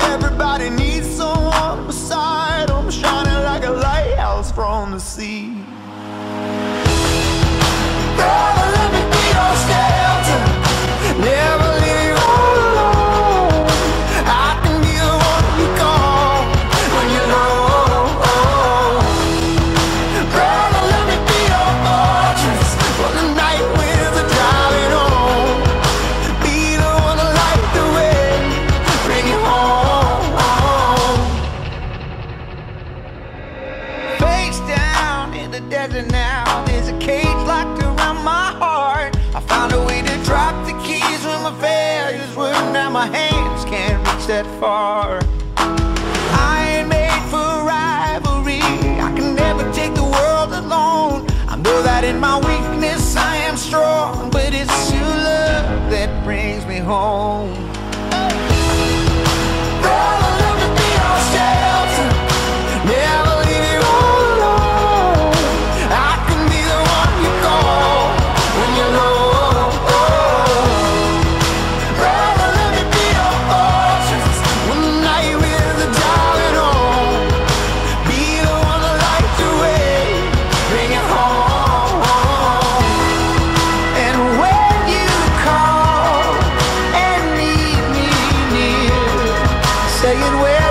Everybody needs someone beside them, shining like a lighthouse from the sea. Brother, let me be your shelter, never leave you all alone. I can be the one you call when you're low. Brother, let me be your fortress for the night winds are driving on. Be the one to light the way, bring you home. Face down in the desert now, there's a cage locked around my heart. I found a way to drop the keys when my failures were. Now my hands can't reach that far. I ain't made for rivalry, I can never take the world alone. I know that in my weakness I am strong, but it's your love that brings me home. Brother, let me be your shelter, never leave you all alone. I can be the one you call when you're low. Brother, let me be your fortress when the night winds are driving on. Be the one to light the way, bring it home. And when you call and need me near, say it well.